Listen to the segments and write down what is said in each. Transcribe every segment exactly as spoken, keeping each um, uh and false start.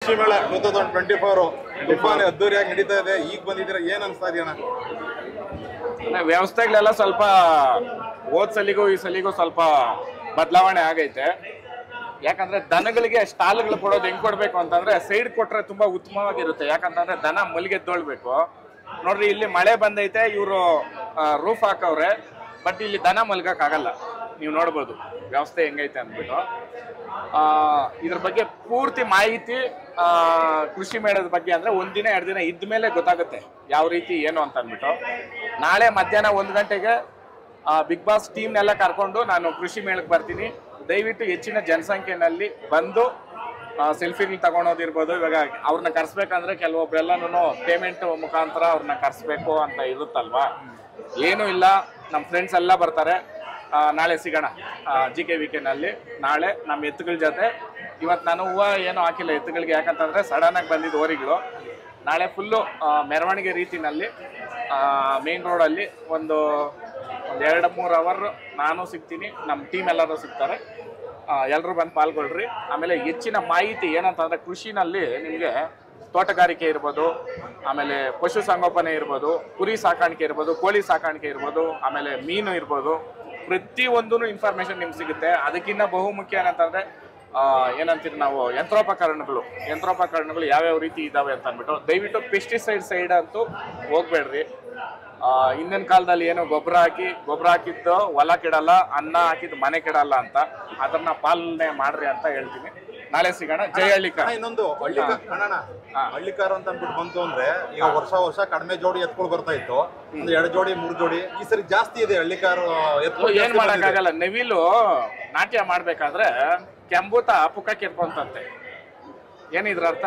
ಕೃಷಿ ಮೇಳ two thousand twenty four ತುಂಬಾನೇ ಅದ್ದೂರಿಯಾಗಿ ನಡೀತಾ ಇದೆ. ಈಗ ಬಂದಿದ್ದೀರಾ, ಏನ್ ಅನ್ಸ್ತಾ ಇದೆಯಣ್ಣ? ವ್ಯವಸ್ಥೆಗಳೆಲ್ಲ ಸ್ವಲ್ಪ ಹೋದ್ ಸಲಿಗೂ ಈ ಸಲಿಗೂ ಸ್ವಲ್ಪ ಬದಲಾವಣೆ ಆಗೈತೆ. ಯಾಕಂದ್ರೆ ದನಗಳಿಗೆ ಸ್ಟಾಲ್ಗಳು ಕೊಡೋದು ಹೆಂಗ್ ಕೊಡ್ಬೇಕು ಅಂತಂದ್ರೆ ಸೈಡ್ ಕೊಟ್ರೆ ತುಂಬಾ ಉತ್ತಮವಾಗಿರುತ್ತೆ. ಯಾಕಂತಂದ್ರೆ ದನ ಮಲ್ಗೆದ್ದೊಳ್ಬೇಕು. ನೋಡ್ರಿ, ಇಲ್ಲಿ ಮಳೆ ಬಂದೈತೆ, ಇವರು ರೂಫ್ ಹಾಕವ್ರೆ, ಬಟ್ ಇಲ್ಲಿ ದನ ಮಲ್ಗಕ್ ಆಗಲ್ಲ. ನೀವು ನೋಡ್ಬೋದು ವ್ಯವಸ್ಥೆ ಹೆಂಗೈತೆ ಅಂದ್ಬಿಟ್ಟು. ಆ ಇದ್ರ ಬಗ್ಗೆ ಪೂರ್ತಿ ಮಾಹಿತಿ ಆ ಕೃಷಿ ಮೇಳದ ಬಗ್ಗೆ ಅಂದ್ರೆ ಒಂದಿನ ಎರಡು ದಿನ ಇದ್ದ ಮೇಲೆ ಗೊತ್ತಾಗುತ್ತೆ ಯಾವ ರೀತಿ ಏನು ಅಂತ ಅಂದ್ಬಿಟ್ಟು. ನಾಳೆ ಮಧ್ಯಾಹ್ನ ಒಂದು ಗಂಟೆಗೆ ಬಿಗ್ ಬಾಸ್ ಟೀಮ್ನೆಲ್ಲ ಕರ್ಕೊಂಡು ನಾನು ಕೃಷಿ ಮೇಳಕ್ಕೆ ಬರ್ತೀನಿ. ದಯವಿಟ್ಟು ಹೆಚ್ಚಿನ ಜನಸಂಖ್ಯೆನಲ್ಲಿ ಬಂದು ಸೆಲ್ಫಿಗಳು ತಗೊಳೋದಿರ್ಬೋದು. ಇವಾಗ ಅವ್ರನ್ನ ಕರ್ಸ್ಬೇಕಂದ್ರೆ ಕೆಲವೊಬ್ರೆಲ್ಲನೂ ಪೇಮೆಂಟ್ ಮುಖಾಂತರ ಅವ್ರನ್ನ ಕರ್ಸ್ಬೇಕು ಅಂತ ಇರುತ್ತಲ್ವಾ. ಏನೂ ಇಲ್ಲ, ನಮ್ಮ ಫ್ರೆಂಡ್ಸ್ ಎಲ್ಲ ಬರ್ತಾರೆ. ನಾಳೆ ಸಿಗೋಣ ಜಿ ಕೆ ವಿಕೆನಲ್ಲಿ. ನಾಳೆ ನಮ್ಮ ಎತ್ತುಗಳ ಜೊತೆ. ಇವತ್ತು ನಾನು ಹೂವು ಏನೂ ಹಾಕಿಲ್ಲ ಎತ್ತುಗಳಿಗೆ, ಯಾಕಂತಂದರೆ ಸಡನ್ನಾಗಿ ಬಂದಿದ್ದು ಓರಿಗಳು. ನಾಳೆ ಫುಲ್ಲು ಮೆರವಣಿಗೆ ರೀತಿನಲ್ಲಿ ಮೇನ್ ರೋಡಲ್ಲಿ ಒಂದು ಒಂದು ಎರಡು ಮೂರು ಅವರ್ ನಾನು ಸಿಗ್ತೀನಿ, ನಮ್ಮ ಟೀಮ್ ಎಲ್ಲರೂ ಸಿಗ್ತಾರೆ. ಎಲ್ಲರೂ ಬಂದು ಪಾಲ್ಗೊಳ್ರಿ. ಆಮೇಲೆ ಹೆಚ್ಚಿನ ಮಾಹಿತಿ ಏನಂತಂದರೆ ಕೃಷಿನಲ್ಲಿ ನಿಮಗೆ ತೋಟಗಾರಿಕೆ ಇರ್ಬೋದು, ಆಮೇಲೆ ಪಶು ಸಂಗೋಪನೆ ಇರ್ಬೋದು, ಕುರಿ ಸಾಕಾಣಿಕೆ ಇರ್ಬೋದು, ಕೋಳಿ ಸಾಕಾಣಿಕೆ ಇರ್ಬೋದು, ಆಮೇಲೆ ಮೀನು ಇರ್ಬೋದು, ಪ್ರತಿಯೊಂದೂ ಇನ್ಫಾರ್ಮೇಷನ್ ನಿಮ್ಗೆ ಸಿಗುತ್ತೆ. ಅದಕ್ಕಿಂತ ಬಹುಮುಖ್ಯ ಏನಂತಂದರೆ ಏನಂತೀರಿ ನಾವು ಯಂತ್ರೋಪಕರಣಗಳು ಯಂತ್ರೋಪಕರಣಗಳು ಯಾವ್ಯಾವ ರೀತಿ ಇದ್ದಾವೆ ಅಂತ ಅಂದ್ಬಿಟ್ಟು. ದಯವಿಟ್ಟು ಪೆಸ್ಟಿಸೈಡ್ ಸೈಡ್ ಅಂತೂ ಹೋಗ್ಬೇಡ್ರಿ. ಹಿಂದಿನ ಕಾಲದಲ್ಲಿ ಏನೋ ಗೊಬ್ಬರ ಹಾಕಿ ಗೊಬ್ಬರ ಹಾಕಿದ್ದು ಹೊಲ ಕೆಡಲ್ಲ, ಅನ್ನ ಹಾಕಿದ್ದು ಮನೆ ಕೆಡಲ್ಲ ಅಂತ, ಅದನ್ನ ಪಾಲನೆ ಮಾಡ್ರಿ ಅಂತ ಹೇಳ್ತೀನಿ. ನಾಳೆ ಸಿಗೋಣ. ಜೈ ಹಳ್ಳಿಕಾರ. ಇನ್ನೊಂದು ಹಳ್ಳಿಕಾರ ಹಳ್ಳಿಕಾರ ಅಂತ ಅಂದ್ಬಿಟ್ಟು ಬಂತು ಅಂದ್ರೆ ಈಗ ವರ್ಷ ವರ್ಷ ಕಡಿಮೆ ಜೋಡಿ ಎತ್ಕೊಳ್ ಬರ್ತಾ ಇತ್ತು, ಒಂದು ಎರಡು ಜೋಡಿ ಮೂರು ಜೋಡಿ. ಈ ಸರಿ ಜಾಸ್ತಿ ಇದೆ ಹಳ್ಳಿಕಾರ ಎತ್ಕೊಳ್. ಏನ್ ಮಾಡಕ್ಕಾಗಲ್ಲ, ನವಿಲು ನಾಟ್ಯ ಮಾಡ್ಬೇಕಾದ್ರೆ ಕೆಂಬೂತ ಪುಕ್ಕ ಕೆರ್ಕೊಂತಂತೆ. ಏನಿದ್ರ ಅರ್ಥ?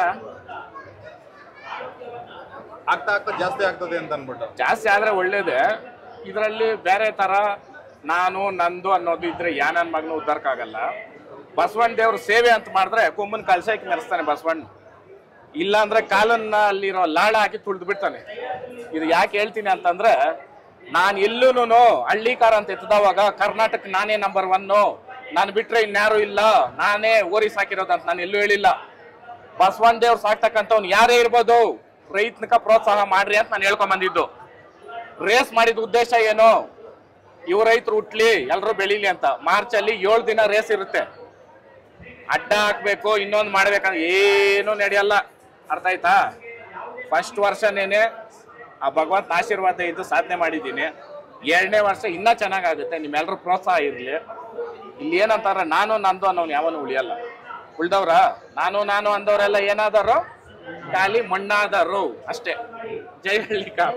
ಆಗ್ತಾ ಆಗ್ತಾ ಜಾಸ್ತಿ ಆಗ್ತದೆ ಅಂತ ಅನ್ಬಿಟ್ಟು. ಜಾಸ್ತಿ ಆದ್ರೆ ಒಳ್ಳೇದೇ. ಇದರಲ್ಲಿ ಬೇರೆ ತರ ನಾನು ನಂದು ಅನ್ನೋದು ಇದ್ರೆ ಯಾ ನನ್ನ ಮಗನ ಉದ್ದಾರಕ್ಕಾಗಲ್ಲ. ಬಸವಣ್ಣ ದೇವ್ರ ಸೇವೆ ಅಂತ ಮಾಡಿದ್ರೆ ಕೊಮ್ಮನ್ ಕಲ್ಸಕ್ಕೆ ಮೆರೆಸ್ತಾನೆ ಬಸವಣ್ಣ. ಇಲ್ಲ ಅಂದ್ರೆ ಕಾಲನ್ನ ಅಲ್ಲಿರೋ ಲಾಳ ಹಾಕಿ ತುಳಿದು ಬಿಡ್ತಾನೆ. ಇದು ಯಾಕೆ ಹೇಳ್ತೀನಿ ಅಂತಂದ್ರೆ, ನಾನು ಎಲ್ಲೂನು ಹಳ್ಳಿಕಾರ ಅಂತ ಎತ್ತದವಾಗ ಕರ್ನಾಟಕ ನಾನೇ ನಂಬರ್ ಒನ್ನು, ನಾನು ಬಿಟ್ರೆ ಇನ್ಯಾರು ಇಲ್ಲ, ನಾನೇ ಓರಿ ಸಾಕಿರೋದಂತ ನಾನು ಎಲ್ಲೂ ಹೇಳಿಲ್ಲ. ಬಸವಣ್ಣ ದೇವ್ರು ಸಾಕ್ತಕ್ಕಂಥವ್ನು ಯಾರೇ ಇರ್ಬೋದು, ರೈತನಕ ಪ್ರೋತ್ಸಾಹ ಮಾಡ್ರಿ ಅಂತ ನಾನು ಹೇಳ್ಕೊಂಡ್ ಬಂದಿದ್ದು. ರೇಸ್ ಮಾಡಿದ ಉದ್ದೇಶ ಏನು? ಇವ್ ರೈತರು ಹುಟ್ಲಿ, ಎಲ್ಲರೂ ಬೆಳೀಲಿ ಅಂತ. ಮಾರ್ಚ್ ಅಲ್ಲಿ ಏಳು ದಿನ ರೇಸ್ ಇರುತ್ತೆ. ಅಡ್ಡ ಹಾಕ್ಬೇಕು, ಇನ್ನೊಂದು ಮಾಡ್ಬೇಕಂದ್ರೆ ಏನು ನಡೆಯಲ್ಲ. ಅರ್ಥ ಆಯ್ತಾ? ಫಸ್ಟ್ ವರ್ಷನೇನೆ ಆ ಭಗವಂತ ಆಶೀರ್ವಾದ ಇದ್ದು ಸಾಧನೆ ಮಾಡಿದ್ದೀನಿ. ಎರಡನೇ ವರ್ಷ ಇನ್ನೂ ಚೆನ್ನಾಗಾಗುತ್ತೆ. ನಿಮ್ಮೆಲ್ಲರೂ ಪ್ರೋತ್ಸಾಹ ಇರಲಿ. ಇಲ್ಲಿ ಏನಂತಾರ, ನಾನು ನಂದು ಅನ್ನೋನು ಯಾವನು ಉಳಿಯಲ್ಲ. ಉಳ್ದವ್ರ ನಾನು ನಾನು ಅಂದವರೆಲ್ಲ ಏನಾದರು ಖಾಲಿ ಮಣ್ಣಾದರು ಅಷ್ಟೇ. ಜೈ ಹಳ್ಳಿಕಾರ.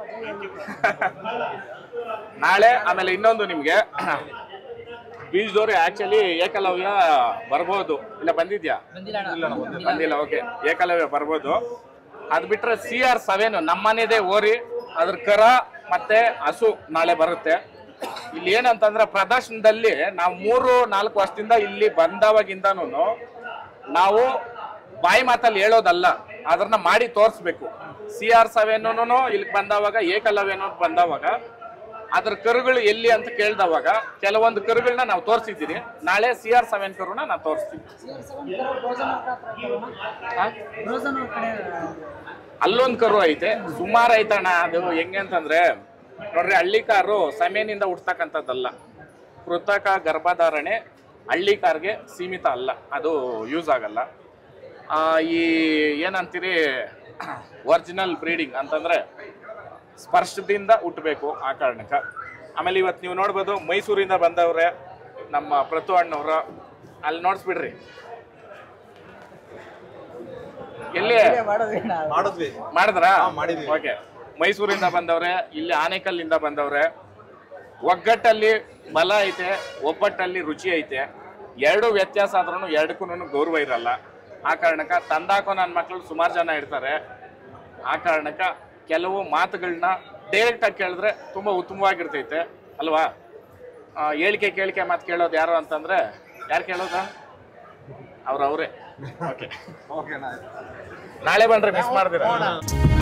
ನಾಳೆ ಆಮೇಲೆ ಇನ್ನೊಂದು ನಿಮ್ಗೆ ಬೀಜದವ್ರು ಆಕ್ಚುಲಿ ಏಕಲವ್ಯ ಬರ್ಬೋದು. ಇಲ್ಲ ಬಂದಿದ್ಯಾ? ಬಂದಿಲ್ಲ. ಓಕೆ, ಏಕಲವ್ಯ ಬರ್ಬೋದು. ಅದ್ ಬಿಟ್ರೆ ಸಿ ಆರ್ ಸೆವೆನ್ ನಮ್ಮನೆದೇ ಓರಿ, ಅದ್ರ ಕರ ಮತ್ತೆ ಹಸು ನಾಳೆ ಬರುತ್ತೆ. ಇಲ್ಲಿ ಏನಂತಂದ್ರೆ ಪ್ರದರ್ಶನದಲ್ಲಿ ನಾವು ಮೂರು ನಾಲ್ಕು ವರ್ಷದಿಂದ ಇಲ್ಲಿ ಬಂದವಾಗಿಂದನೂ ನಾವು ಬಾಯಿ ಮಾತಲ್ಲಿ ಹೇಳೋದಲ್ಲ, ಅದನ್ನ ಮಾಡಿ ತೋರಿಸ್ಬೇಕು. ಸಿ ಆರ್ ಸೆವೆನ್ ಇಲ್ಲಿ ಬಂದವಾಗ, ಏಕಲವ್ಯನೋ ಬಂದವಾಗ ಅದ್ರ ಕರುಗಳು ಎಲ್ಲಿ ಅಂತ ಕೇಳ್ದವಾಗ ಕೆಲವೊಂದು ಕರುಗಳನ್ನ ನಾವು ತೋರಿಸಿದ್ದೀರಿ. ನಾಳೆ ಸಿ ಆರ್ ಸೆವೆನ್ ಕರುನ ನಾವು ತೋರಿಸ್ತೀವಿ. ಅಲ್ಲೊಂದು ಕರು ಐತೆ, ಸುಮಾರು ಐತಣ್ಣ. ಅದು ಹೆಂಗೆ ಅಂತಂದ್ರೆ ನೋಡ್ರಿ, ಹಳ್ಳಿಕಾರು ಸಮೇನಿಂದ ಹುಡ್ತಕ್ಕಂಥದ್ದಲ್ಲ. ಕೃತಕ ಗರ್ಭಧಾರಣೆ ಹಳ್ಳಿಕಾರ್ಗೆ ಸೀಮಿತ ಅಲ್ಲ, ಅದು ಯೂಸ್ ಆಗಲ್ಲ. ಈ ಏನಂತೀರಿ ಒರಿಜಿನಲ್ ಬ್ರೀಡಿಂಗ್ ಅಂತಂದ್ರೆ ಸ್ಪರ್ಶದಿಂದ ಹುಟ್ಟಬೇಕು, ಆ ಕಾರಣಕ್ಕೆ. ಆಮೇಲೆ ಇವತ್ತು ನೀವು ನೋಡ್ಬೋದು ಮೈಸೂರಿಂದ ಬಂದವ್ರೆ ನಮ್ಮ ಪ್ರತು ಅಣ್ಣವ್ರು. ಅಲ್ಲಿ ನೋಡ್ಸ್ಬಿಡ್ರಿ. ಎಲ್ಲಿ ಮಾಡಿದ್ರಾ? ಓಕೆ, ಮೈಸೂರಿಂದ ಬಂದವ್ರೆ, ಇಲ್ಲಿ ಆನೇಕಲ್ಲಿಂದ ಬಂದವ್ರೆ. ಒಗ್ಗಟ್ಟಲ್ಲಿ ಬಲ ಐತೆ, ಒಬ್ಬಟ್ಟಲ್ಲಿ ರುಚಿ ಐತೆ. ಎರಡು ವ್ಯತ್ಯಾಸ ಆದ್ರೂ ಎರಡಕ್ಕೂ ಗೌರವ ಇರಲ್ಲ. ಆ ಕಾರಣಕ್ಕೆ ತಂದಾಕೋ ನನ್ನ ಮಕ್ಕಳು ಸುಮಾರು ಜನ ಇರ್ತಾರೆ. ಆ ಕಾರಣಕ್ಕೆ ಕೆಲವು ಮಾತುಗಳನ್ನ ಡೈರೆಕ್ಟಾಗಿ ಕೇಳಿದ್ರೆ ತುಂಬ ಉತ್ತಮವಾಗಿರ್ತೈತೆ ಅಲ್ವಾ? ಹೇಳಿಕೆ ಕೇಳಿಕೆ ಮಾತು ಕೇಳೋದು ಯಾರು ಅಂತಂದರೆ ಯಾರು ಕೇಳೋದು? ಅವ್ರವರೇ. ಓಕೆ, ನಾಳೆ ಬನ್ರಿ, ಮಿಸ್ ಮಾಡಿದಿರ.